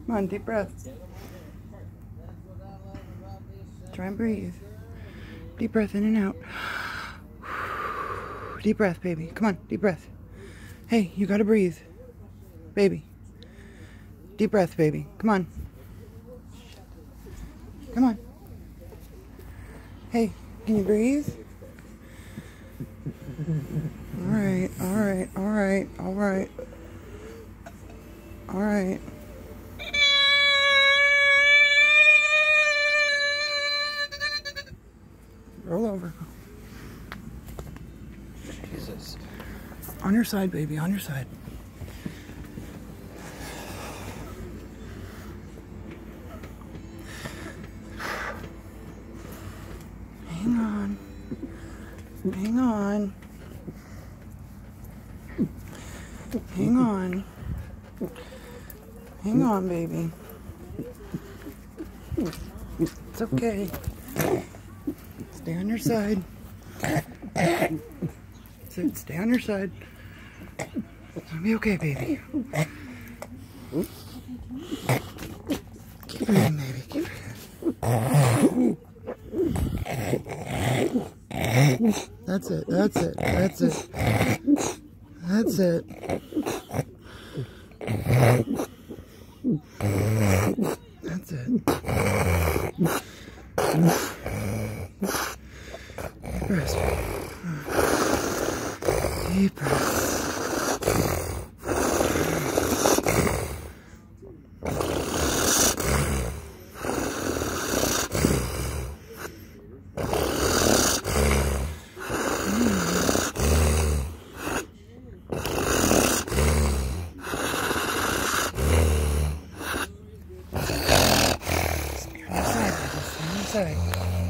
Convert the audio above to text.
Come on, deep breath. Try and breathe. Deep breath in and out. Deep breath, baby. Come on, deep breath. Hey, you gotta breathe. Baby. Deep breath, baby. Come on. Come on. Hey, can you breathe? Alright, alright, alright, alright. Alright. Roll over. Jesus. On your side, baby, on your side. Hang on. Hang on. Hang on. Hang on, baby. It's okay. Stay on your side. Stay on your side. It's gonna be okay, baby. Keep breathing, baby. Keep breathing. That's it. That's it. That's it. That's it. That's it. Deep breath. Deep breath. Stay on your side.